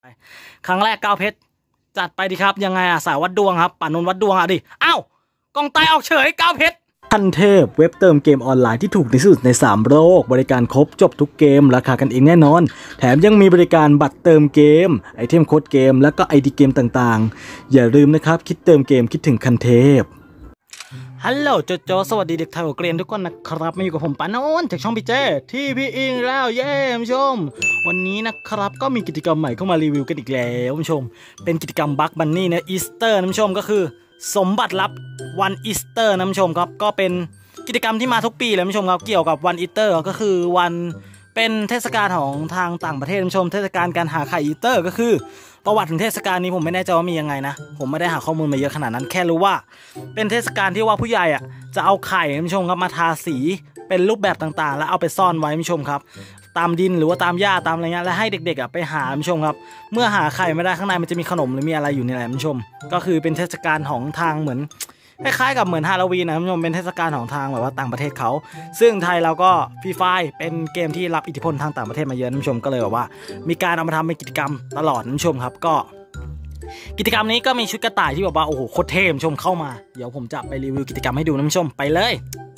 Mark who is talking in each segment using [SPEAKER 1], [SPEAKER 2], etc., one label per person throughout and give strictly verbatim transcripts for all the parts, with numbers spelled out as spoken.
[SPEAKER 1] ครั้งแรกเก้าเพชรจัดไปดิครับยังไงอะสายวัดดวงครับป่านนวัดดวงอะดิอ้าวกองตายออกเฉยเก้าเพชรทันเทพเว็บเติมเกมออนไลน์ที่ถูกที่สุดในสามโลกบริการครบจบทุกเกมราคากันเองแน่นอนแถมยังมีบริการบัตรเติมเกมไอเทมโค้ดเกมแล้วก็ไอดีเกมต่างๆอย่าลืมนะครับคิดเติมเกมคิดถึงคันเทพฮัลโหลโจโจสวัสดีเด็กไทยหัวเกรียนทุกคนนะครับมาอยู่กับผมปานนจากช่องพี่เจที่พี่อิงแล้วเย้ผู้ชมวันนี้นะครับก็มีกิจกรรมใหม่เข้ามารีวิวกันอีกแล้วผู้ชมเป็นกิจกรรมบัคบันนี่นะอีสเตอร์นะผู้ชมก็คือสมบัติลับวันอีสเตอร์นะผู้ชมครับก็เป็นกิจกรรมที่มาทุกปีเลยผู้ชมครับเกี่ยวกับวันอีสเตอร์ก็คือวันเป็นเทศกาลของทางต่างประเทศผู้ชมเทศกาลการหาไข่อีสเตอร์ก็คือประวัติถึงเทศกาลนี้ผมไม่แน่ใจว่ามียังไงนะผมไม่ได้หาข้อมูลมาเยอะขนาดนั้นแค่รู้ว่าเป็นเทศกาลที่ว่าผู้ใหญ่อ่ะจะเอาไข่ผู้ชมครับมาทาสีเป็นรูปแบบต่างๆแล้วเอาไปซ่อนไว้ผู้ชมครับตามดินหรือว่าตามหญ้าตามอะไรเงี้ยแล้วให้เด็กๆอ่ะไปหาผู้ชมครับเมื่อหาไข่ไม่ได้ข้างในมันจะมีขนมหรือมีอะไรอยู่ในแหละผู้ชมก็คือเป็นเทศกาลของทางเหมือนคล้ายๆกับเหมือนฮาโลวีนนะผู้ชมเป็นเทศกาลของทางแบบว่าต่างประเทศเขาซึ่งไทยเราก็ฟรีไฟเป็นเกมที่รับอิทธิพลทางต่างประเทศมาเยอะผู้ชมก็เลยแบบว่ามีการเอามาทำเป็นกิจกรรมตลอดผู้ชมครับก็กิจกรรมนี้ก็มีชุดกระต่ายที่แบบว่าโอ้โหโคตรเท่ผู้ชมเข้ามาเดี๋ยวผมจะไปรีวิวกิจกรรมให้ดูนะผู้ชมไปเลย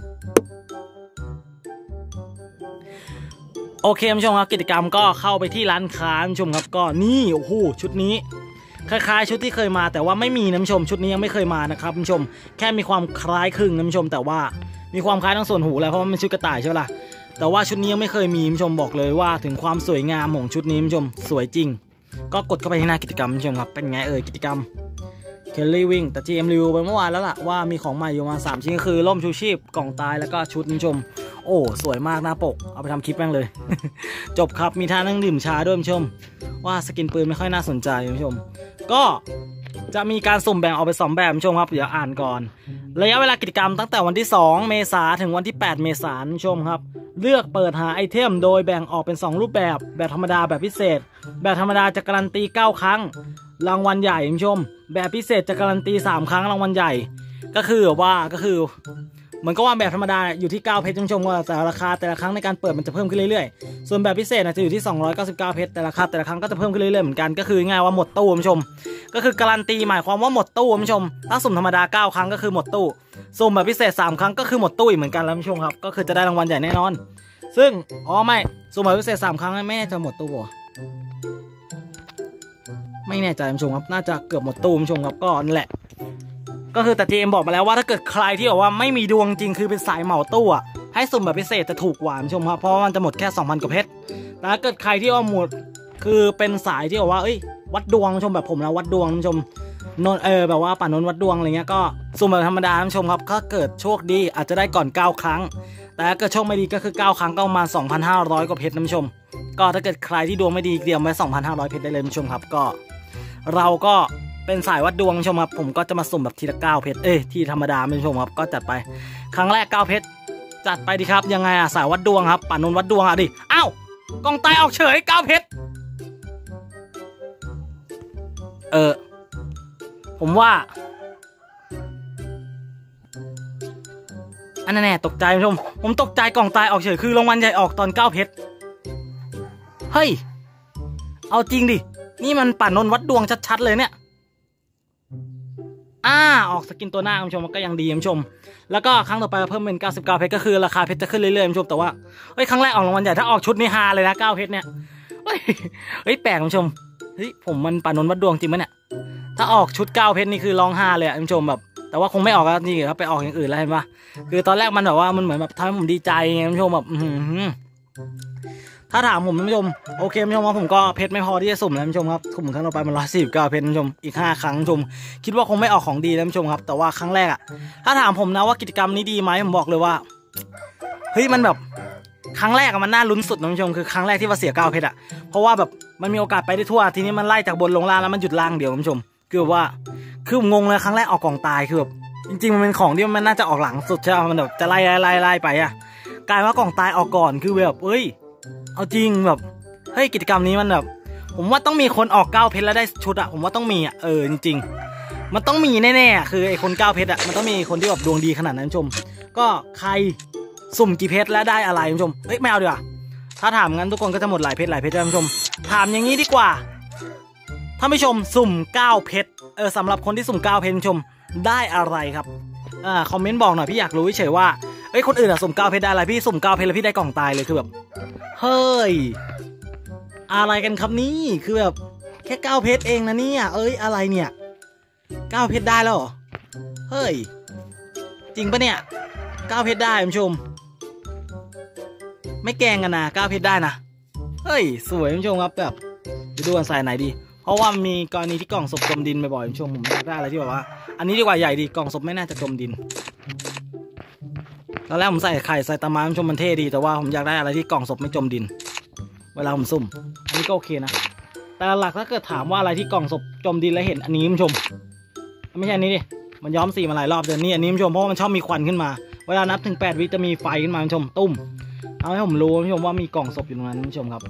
[SPEAKER 1] โอเคผู้ชมครับกิจกรรมก็เข้าไปที่ร้านค้าผู้ชมครับก็นี่โอ้โหชุดนี้คล้ายๆชุดที่เคยมาแต่ว่าไม่มีนะผู้ชมชุดนี้ยังไม่เคยมานะครับผู้ชมแค่มีความคล้ายคลึงนะผู้ชมแต่ว่ามีความคล้ายทั้งส่วนหูแหละเพราะว่ามันชุดกระต่ายใช่ไหมล่ะแต่ว่าชุดนี้ยังไม่เคยมีผู้ชมบอกเลยว่าถึงความสวยงามของชุดนี้ผู้ชมสวยจริงก็กดเข้าไปที่หน้ากิจกรรมผู้ชมครับเป็นไงเอ่ยกิจกรรมเคลลี่วิ่งแต่ จี เอ็ม รีวิวไปเมื่อวานแล้วล่ะว่ามีของใหม่อยู่มาสามชิ้นก็คือร่มชูชีพกล่องตายแล้วก็ชุดผู้ชมโอ้สวยมากหน้าปกเอาไปทำคลิปแม่งเลย จบครับมีท่านั่งดื่มชาด้วยผู้ชมว่าสกินปืนไม่ค่อยน่าสนใจผู้ชมก็จะมีการสุ่มแบ่งออกเป็นสองแบบผู้ชมครับเดี๋ยวอ่านก่อนระยะเวลากิจกรรมตั้งแต่วันที่สองเมษายนถึงวันที่แปดเมษายนผู้ชมครับเลือกเปิดหาไอเทมโดยแบ่งออกเป็นสองรูปแบบแบบธรรมดาแบบพิเศษแบบธรรมดาจะการันตีเก้าครั้งรางวัลใหญ่ผู้ชมแบบพิเศษจะการันตีสามครั้งรางวัลใหญ่ก็คือว่าก็คือเหมือนก็ว่าแบบธรรมดาอยู่ที่เก้าเพชรผู้ชมว่าแต่ราคาแต่ละครั้งในการเปิดมันจะเพิ่มขึ้นเรื่อยๆส่วนแบบพิเศษจะอยู่ที่สองร้อยเก้าสิบเก้าเพชรแต่ราคาแต่ละครั้งก็จะเพิ่มขึ้นเรื่อยๆเหมือนกันก็คือง่ายว่าหมดตู้ผู้ชมก็คือการันตีหมายความว่าหมดตู้ผู้ชมถ้าสุ่มธรรมดาเก้าครั้งก็คือหมดตู้สุ่มแบบพิเศษสามครั้งก็คือหมดตู้อีกเหมือนกันแล้วผู้ชมครับก็คือจะได้รางวัลใหญ่แน่นอนซึ่งอ๋อไม่สุ่มแบบพิเศษสามครั้งแม่จะหมดตู้ไม่แน่ใจผู้ชมครับน่าจะเกือบหมดตู้ผู้ชมครับก็นั่นแหละก็คือแต่ จี เอ็ม บอกมาแล้วว่าถ้าเกิดใครที่บอกว่าไม่มีดวงจริงคือเป็นสายเหมาตู้อ่ะให้สุ่มแบบพิเศษจะถูกกว่าผู้ชมครับเพราะมันจะหมดแค่ สองพัน กว่าเพชรแต่ถ้าเกิดใครที่ว่าหมดคือเป็นสายที่บอกว่าเอ้ยวัดดวงผู้ชมแบบผมนะวัดดวงผู้ชมนนเออแบบว่าป่านนวัดดวงอะไรเงี้ยก็สุ่มแบบธรรมดาผู้ชมครับถ้าเกิดโชคดีอาจจะได้ก่อนเก้าครั้งแต่ถ้าเกิดโชคไม่ดีก็คือเก้าครั้งก็ประมาณ สองพันห้าร้อย กว่าเพชรนะผู้ชมก็ถ้าเกิดใครที่ดวงไม่ดีเตรียมไว้ สองพันห้าร้อย เพชรได้เลยผู้ชมครับก็เราก็เป็นสายวัดดวงผู้ชมครับผมก็จะมาสุ่มแบบทีละเก้าเพชรเอ้ยที่ธรรมดาผู้ชมครับก็จัดไปครั้งแรกเก้าเพชรจัดไปดิครับยังไงอะสายวัดดวงครับป่านนวัดดวงอะดิอ้าวกองตายออกเฉยเก้าเพชรเออผมว่าอันนั้นแน่ตกใจผู้ชมผมตกใจกล่องตายออกเฉยคือรางวัลใหญ่ออกตอนเก้าเพชรเฮ้ยเอาจริงดินี่มันป่านนวัดดวงชัดๆเลยเนี่ยอ่าออกสกินตัวหน้าคุณผู้ชมก็ยังดีคุณผู้ชมแล้วก็ครั้งต่อไปเพิ่มเป็นเก้าสิบเก้าเพชรก็คือราคาเพชรจะขึ้นเรื่อยๆคุณผู้ชมแต่ว่าเฮ้ยครั้งแรกออกรางวัลใหญ่ถ้าออกชุดนี้ฮาเลยนะเก้าเพชรเนี่ยเฮ้ยเฮ้ยแปลกคุณผู้ชมเฮ้ยผมมันป่านนวัดดวงจริงไหมเนี่ยถ้าออกชุดเก้าเพชรนี่คือร้องฮาเลยคุณผู้ชมแบบแต่ว่าคงไม่ออกแล้วนี่ครับไปออกอย่างอื่นแล้วเห็นปะคือตอนแรกมันแบบว่ามันเหมือนแบบทำให้ผมดีใจไงคุณผู้ชมแบบถ้าถามผมท่านผู้ชมโอเคท่านผู้ชมว่าผมก็เพชรไม่พอที่จะสุ่มแล้วท่านผู้ชมครับสุ่มครั้งต่อไปมันร้อยสี่สิบเก้าเพชรท่านผู้ชมอีกห้าครั้งท่านผู้ชมคิดว่าคงไม่ออกของดีท่านผู้ชมครับแต่ว่าครั้งแรกอะถ้าถามผมนะว่ากิจกรรมนี้ดีไหมผมบอกเลยว่าเฮ้ยมันแบบครั้งแรกอะมันน่าลุ้นสุดท่านผู้ชมคือครั้งแรกที่ว่าเสียเก้าเพชรอะเพราะว่าแบบมันมีโอกาสไปได้ทั่วทีนี้มันไล่จากบนลงล่างแล้วมันหยุดล่างเดียวท่านผู้ชมคือว่าคืองงเลยครั้งแรกออกกล่องตายคือแบบจริงๆมันเป็นของที่มันน่าจะออกหลังสุดใช่ไหมมันแบบจะไล่ไล่ไล่ไปอะกลายว่ากล่องตายออกก่อนคือแบบเอ้ยเอาจริงแบบเฮ้ยกิจกรรมนี้มันแบบผมว่าต้องมีคนออกเก้าเพชรแล้วได้ชุดอะผมว่าต้องมีอะเออจริงๆมันต้องมีแน่ๆคือไอ้คนเก้าเพชรอะมันต้องมีคนที่แบบดวงดีขนาดนั้นชมก็ใครสุ่มกี่เพชรแล้วได้อะไรชมเฮ้ยไม่เอาดีกว่าถ้าถามงั้นทุกคนก็จะหมดหลายเพชรหลายเพชรท่านผู้ชมถามอย่างนี้ดีกว่าท่านผู้ชมสุ่มเก้าเพชรเออสำหรับคนที่สุ่มเก้าเพชรชมได้อะไรครับอ่าคอมเมนต์บอกหน่อยพี่อยากรู้เฉยว่าเอ้ยคนอื่นอะสุ่มเก้าเพชรได้อะไรพี่สุ่มเก้าเพชรแล้วพี่ได้กล่องตายเลยคือแบบเฮ้ยอะไรกันครับนี่คือแบบแค่เก้าเพชรเองนะเนี่ยเอ้ยอะไรเนี่ยเก้าเพชรได้แล้วเหรอเฮ้ยจริงปะเนี่ยเก้าเพชรได้ท่านผู้ชมไม่แกงกันนะเก้าเพชรได้นะเฮ้ยสวยท่านผู้ชมครับแบบไปดูกันใส่ไหนดีเพราะว่ามีกรณีที่กล่องศพจมดินบ่อยๆท่านผู้ชมผมอยากได้อะไรที่แบบว่าอันนี้ดีกว่าใหญ่ดีกล่องศพไม่น่าจะจมดินตอนแรกผมใส่ไข่ใส่ตะไม้ท่านผู้ชมมันเท่ดีแต่ว่าผมอยากได้อะไรที่กล่องศพไม่จมดินเวลาผมซุ่มอันนี้ก็โอเคนะแต่หลักถ้าเกิดถามว่าอะไรที่กล่องศพจมดินแล้วเห็นอันนี้ท่านผู้ชมไม่ใช่อันนี้ดิมันย้อมสีมาหลายรอบเดือนนี้อันนี้ท่านผู้ชมเพราะมันชอบมีควันขึ้นมาเวลานับถึงแปดวิจะมีไฟขึ้นมาท่านผู้ชมตุ้มเอาให้ผมรู้ท่านผู้ชมว่ามีกล่องศพอยู่ตรงนั้นท่านผู้ชมครับ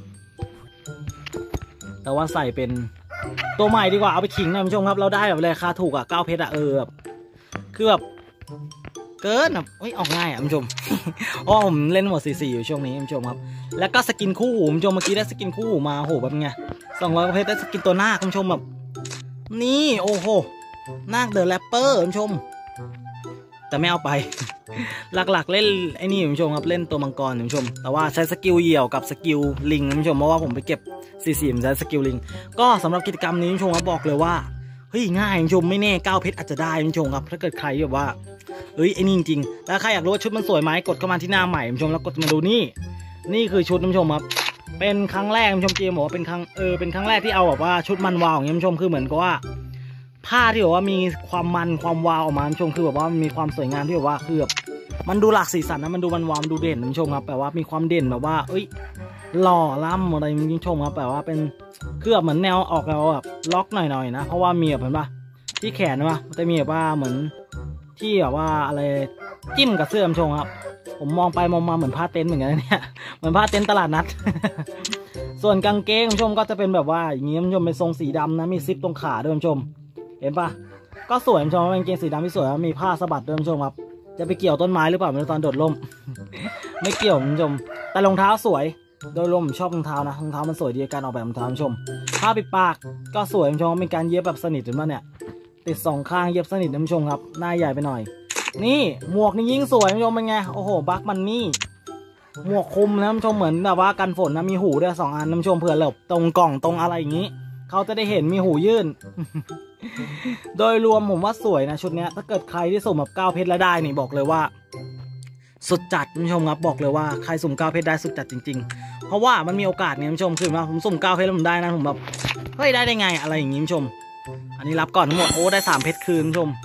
[SPEAKER 1] แต่ว่าใส่เป็นตัวใหม่ดีกว่าเอาไปขิงนะท่านผู้ชมครับเราได้แบบราคาถูกอ่ะเก้าเพชรอ่ะเออแบบคือแบบเกินแบบเฮ้ยออกง่ายอ่ะท่านผู้ชมอ๋อผมเล่นหมดสี่สี่อยู่ช่วงนี้ท่านผู้ชมครับแล้วก็สกินคู่หูท่านผู้ชมเมื่อกี้ได้สกินคู่หูมาโหแบบไงสองร้อยเพชรได้สกินตัวหน้าท่านผู้ชมแบบนี่โอ้โหนาคเดอะแรปเปอร์ท่านผู้ชมแต่ไม่เอาไปหลักๆเล่นไอ้นี่ท่านผู้ชมครับเล่นตัวมังกรท่านผู้ชมแต่ว่าใช้สกิลเหยี่ยวกับสกิลลิงท่านผู้ชมเพราะว่าผมไปเก็บสี่สี่ผมใช้สกิลลิงก็สำหรับกิจกรรมนี้ท่านผู้ชมครับบอกเลยว่าเฮ้ยง่ายท่านผู้ชมไม่แน่เก้าเพชรอาจจะได้ท่านผู้ชมครับถ้าเกิดใครแบบว่าเฮ้ยไอ้นี่จริงๆแล้วใครอยากรู้ว่าชุดมันสวยไหมกดเข้ามาที่หน้าใหม่ท่านผู้ชมแล้วกดมาดูนี่นี่คือชุดท่านผู้ชมครับเป็นครั้งแรกท่านผู้ชมเกมบอกว่าเป็นครั้งเออเป็นครั้งแรกที่เอาแบบว่าชุดมันวาวอย่างนี้ท่านผู้ชมคือเหมือนกับว่าผ้าที่แบบว่ามีความมันความวาวออกมาท่านผู้ชมคือแบบว่ามีความสวยงามที่แบบว่าคือแบบมันดูหลากสีสันนะมันดูมันวาวมันดูเด่นท่านผู้ชมครับแปลว่ามีความเด่นแบบว่าเอ้ยหล่อล่ำอะไรท่านผู้ชมครับแปลว่าเป็นคือแบบเหมือนแนวออกแล้วแบบล็อกหน่อยๆนะเพราะว่ามีแบบเห็นปะที่แขนนะมันจะมีแบบว่าเหมือนที่แบบว่าอะไรจิ้มกับเสื้อท่านผู้ชมครับผมมองไปมองมาเหมือนผ้าเต็นท์เหมือนกันเนี่ยเหมือนผ้าเต็นท์ตลาดนัด ส่วนกางเกงท่านผู้ชมก็จะเป็นแบบว่าอย่างนี้ท่านผู้ชมเป็นทรงสีดำนะมีซิปตรงขาด้วยท่านผู้ชมเห็นปะก็สวยท่านผู้ชมเป็นกางเกงสีดำที่สวยมีผ้าสะบัดด้วยท่านผู้ชมครับจะไปเกี่ยวต้นไม้หรือเปล่าในตอนโดดร่ม ไม่เกี่ยวท่านผู้ชมแต่รองเท้าสวยโดยรวมผมชอบรองเท้านะรองเท้ามันสวยดีการออกแบบรองเท้าท่านผู้ชมผ้าปิดปากก็สวยท่านผู้ชมเป็นการเย็บแบบสนิทเห็นปะเนี่ยติดสองข้างเย็บสนิทท่านผู้ชมครับหน้าใหญ่ไปหน่อยนี่หมวกนี่ยิ่งสวยท่านผู้ชมเป็นไงโอ้โหบักมันนี่หมวกคลุมนะท่านผู้ชมเหมือนแบบว่ากันฝนนะมีหูด้วยสองอันท่านผู้ชมเผื่อหลบตรงกล่องตรงอะไรอย่างนี้เขาจะได้เห็นมีหูยื่น โดยรวมผมว่าสวยนะชุดนี้ถ้าเกิดใครที่สุ่มแบบเก้าเพชรแล้วได้นี่บอกเลยว่าสุดจัดท่านผู้ชมครับบอกเลยว่าใครสุ่มเก้าเพชรได้สุดจัดจริงๆเพราะว่ามันมีโอกาสเนี่ยท่านผู้ชมคือว่าผมสุ่มเก้าเพชรแล้วผมได้นะผมแบบเฮ้ยได้ได้ไงอะไรอย่างนี้ท่านผู้ชมอันนี้รับก่อนทั้งหมดโอ้ได้สามเพชรคืนท่านผู้ชม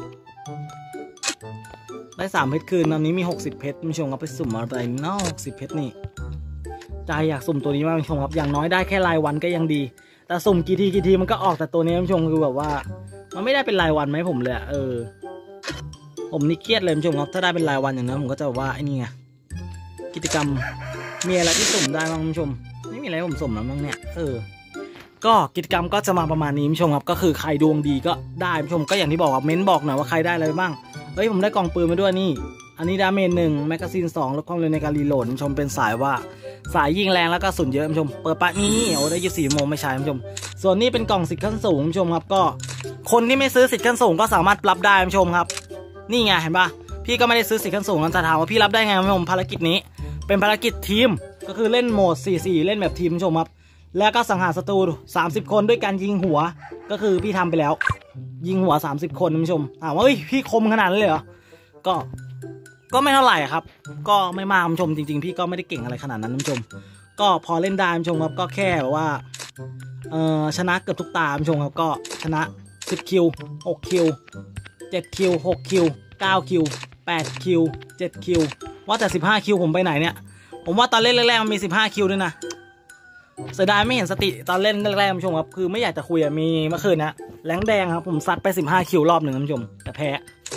[SPEAKER 1] ได้สามเพชรคืนตอนนี้มีหกสิบเพชรท่านผู้ชมครับไปสุ่มอะไรเนาะหกสิบเพชรนี่ใจอยากสุ่มตัวนี้มากท่านผู้ชมครับอย่างน้อยได้แค่รายวันก็ยังดีแต่สุ่มกี่ทีกี่ทีมันก็ออกแต่ตัวนี้ท่านผู้ชมคือแบบว่ามันไม่ได้เป็นรายวันไหมผมเลยเออผมนี่เครียดเลยท่านผู้ชมครับถ้าได้เป็นรายวันอย่างนั้นผมก็จะแบบว่าไอ้นี่ไงกิจกรรมมีอะไรที่สุ่มได้บ้างท่านผู้ชมไม่มีอะไรผมสุ่มแล้วมั้งเนี่ยเออก็กิจกรรมก็จะมาประมาณนี้ท่านผู้ชมครับก็คือใครดวงดีก็ได้ท่านผู้ชมก็อย่างที่บอกครับเม้นบอกหน่อยว่าใครได้อะไรบ้างเฮ้ยผมได้กล่องปืนมาด้วยนี่อันนี้ดาเมจหนึ่งแมกกาซีนสองลดความเร็วในการรีโหลดท่านผู้ชมเป็นสายว่าสายยิงแรงแล้วก็สุนเยอะท่านผู้ชมเปิดปะนี่โอ้ได้ยี่สิบสี่โมงไม่ใช่ท่านผู้ชมส่วนนี้เป็นกล่องสิทธิ์ขั้นสูงท่านผู้ชมครับก็คนที่ไม่ซื้อสิทธิ์ขั้นสูงก็สามารถรับได้ท่านผู้ชมครับนี่ไงเห็นปะพี่ก็ไม่ได้ซื้อสิทธิ์ขั้นสูงนั่นจะถามว่าพี่รับได้ไงท่านผู้ชมภารกิจนี้เป็นภารกิจทีมก็คือเล่นโหมดสี่สี่เล่นแบบทีมท่านผู้ชมครับแล้วก็สังหารศัตรูสามสิบคนด้วยการยิงหัวก็คือพี่ทำไปแล้วยิงหัวสามสิบคนท่านผู้ชมถามว่าเฮ้ยพี่คมขนาดนั้นเลยเหรอก็ก็ไม่เท่าไหร่ครับก็ไม่มากท่านผู้ชมจริงๆพี่ก็ไม่ได้เก่งอะไรขนาดนั้นท่านผู้ชมก็พอเล่นได้ท่านผู้ชมครับก็แค่แบบว่าเออชนะเกือบทุกตาท่านผู้ชมครับก็ชนะสิบคิวหกคิวเจ็ดคิวหกคิวเก้าคิวแปดคิวเจ็ดคิวว่าแต่สิบห้าคิวผมไปไหนเนี่ยผมว่าตอนเล่นแรกๆมันมีสิบห้าคิวด้วยนะเสียดายไม่เห็นสติตอนเล่นแรกๆท่านผู้ชมครับคือไม่อยากจะคุยอะมีเมื่อคืนนะแรงแดงครับผมซัดไปสิบห้าคิวรอบหนึ่งท่านผู้ชมแต่แพ้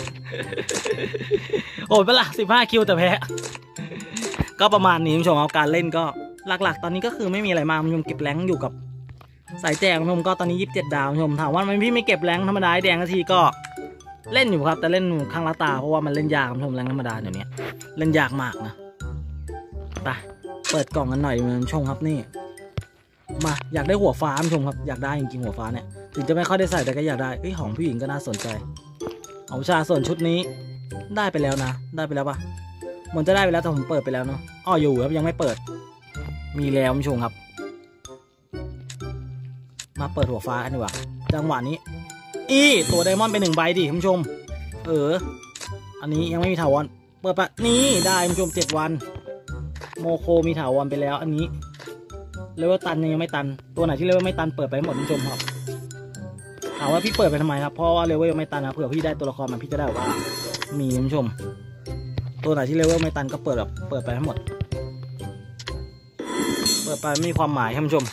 [SPEAKER 1] โอ้ยเปล่าสิบห้าคิวแต่แพ้ก็ประมาณนี้ท่านผู้ชมเอาการเล่นก็หลักๆตอนนี้ก็คือไม่มีอะไรมากท่านผู้ชมเก็บแรงอยู่กับสายแจกท่านผู้ชมก็ตอนนี้ยี่สิบเจ็ดดาวท่านผู้ชมถามว่ามันพี่ไม่เก็บแรงธรรมดาแดงนาทีก็เล่นอยู่ครับแต่เล่นข้างละตาเพราะว่ามันเล่นยากท่านผู้ชมแรงธรรมดาเดี๋ยวนี้เล่นยากมากนะไปเปิดกล่องกันหน่อยท่านผู้ชมครับนี่มาอยากได้หัวฟ้าผู้ชมครับอยากได้จริงๆหัวฟ้าเนี่ยถึงจะไม่ค่อยได้ใส่แต่ก็อยากได้เอ้ยของผู้หญิงก็น่าสนใจของชาส่วนชุดนี้ได้ไปแล้วนะได้ไปแล้วปะเหมือนจะได้ไปแล้วแต่ผมเปิดไปแล้วเนาะอ้ออยู่ครับยังไม่เปิดมีแล้วผู้ชมครับมาเปิดหัวฟ้ากันดีกว่าจังหวะนี้อีตัวไดมอนด์ไปหนึ่งใบดิคุณผู้ชมเอออันนี้ยังไม่มีถาวรเปิดปะนี่ได้คุณผู้ชมเจ็ดวันโมโคมีถาวรไปแล้วอันนี้เลเวลตันยังไม่ตันตัวไหนที่เลเวลไม่ตันเปิดไปหมดคุณผู้ชมครับถามว่าพี่เปิดไปทำไมครับเพราะว่าเลเวลไม่ตันนะเผื่อพี่ได้ตัวละครมันพี่จะได้ว่ามีคุณผู้ชมตัวไหนที่เลเวลไม่ตันก็เปิดแบบเปิดไปทั้งหมดเปิดไปไม่มีความหมายครับคุณผู้ชม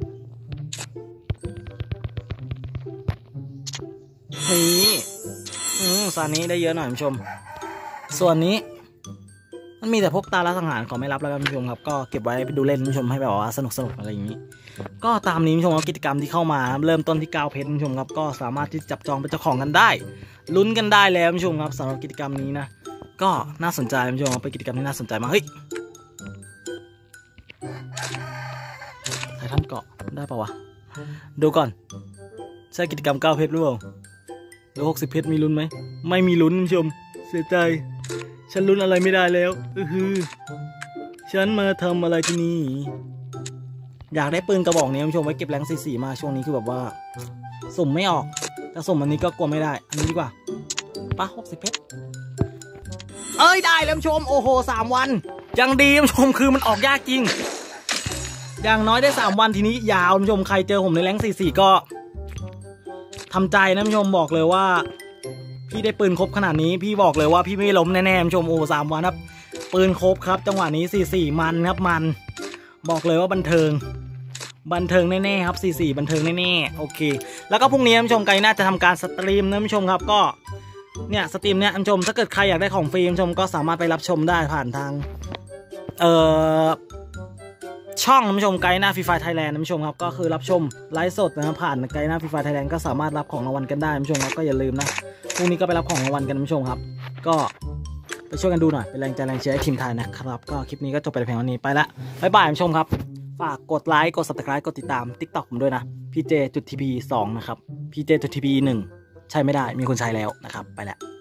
[SPEAKER 1] นี่อืมซานี้ได้เยอะหน่อยคุณผู้ชมส่วนนี้มันมีแต่พวกตาละสังหารขอไม่รับแล้วกันคุณผู้ชมครับก็เก็บไว้ไปดูเล่นคุณผู้ชมให้แบบว่าสนุกสนุกอะไรอย่างนี้ก็ตามนี้คุณผู้ชมกิจกรรมที่เข้ามาเริ่มต้นที่เก้าเพชรคุณผู้ชมครับก็สามารถที่จับจองเป็นเจ้าของกันได้ลุ้นกันได้แล้วคุณผู้ชมครับสำหรับกิจกรรมนี้นะก็น่าสนใจคุณผู้ชมเป็นกิจกรรมที่น่าสนใจมากเฮ้ยไททันเกาะได้ปะวะดูก่อนใช่กิจกรรมเก้าเพชรหรือเปล่าหรือหกสิบเพชรมีลุ้นไหมไม่มีลุ้นคุณผู้ชมเสียใจฉันลุ้นอะไรไม่ได้แล้วอือฮือฉันมาทำอะไรที่นี่อยากได้ปืนกระบอกนี้คุณผู้ชมไว้เก็บแรงสี่สี่มาช่วงนี้คือแบบว่าสุ่มไม่ออกแต่สุ่มอันนี้ก็กลัวไม่ได้อันนี้ดีกว่าปะหกสิบเพชรเอ้ยได้แล้วคุณผู้ชมโอ้โหสามวันยังดีคุณผู้ชมคือมันออกยากจริงอย่างน้อยได้สามวันทีนี้ยาวคุณผู้ชมใครเจอผมในแรงสี่สี่ก็ทำใจนะคุณผู้ชมบอกเลยว่าพี่ได้ปืนครบขนาดนี้พี่บอกเลยว่าพี่ไม่ล้มแน่ๆคุณผู้ชมโอ้สามวันครับปืนครบครับจังหวะนี้สี่สี่มันครับมันบอกเลยว่าบันเทิงบันเทิงแน่ๆครับสี่สี่บันเทิงแน่ๆโอเคแล้วก็พรุ่งนี้คุณผู้ชมไกน่าจะทำการสตรีมนะคุณผู้ชมครับก็เนี่ยสตรีมเนี่ยคุณผู้ชมถ้าเกิดใครอยากได้ของฟรีคุณผู้ชมก็สามารถไปรับชมได้ผ่านทางเอ่อช่องคุณผู้ชมไกน่าฟรีไฟไทยแลนด์คุณผู้ชมครับก็คือรับชมไลฟ์สดนะครับผ่านไกน่าฟรีไฟไทยแลนด์ก็สามารถรับของรางวัลกันได้คุณผู้ชมครับก็อย่าลืมนะพรุ่งนี้ก็ไปรับของรางวัลกันคุณผู้ชมครับก็ไปช่วยกันดูหน่อยเป็นแรงใจแรงเชียร์ให้ทีมไทยนะครับก็คลิปนี้ก็จบไปเพียงเท่านี้ไปละบ๊ายบายคุณผู้ชมครับฝากกดไลค์กด ซับสไครบ์ กดติดตาม ติ๊กต็อก ผมด้วยนะ พี เจ ที พี สอง นะครับ พี เจ ที พี หนึ่ง ใช้ไม่ได้มีคนใช้แล้วนะครับไปแล้ว